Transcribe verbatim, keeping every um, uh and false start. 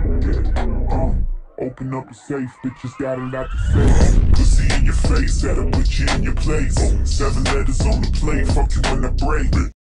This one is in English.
Uh, open up the safe, bitches got a lot to say. Pussy in your face, that'll put you in your place. Seven letters on the plate, fuck you when I break.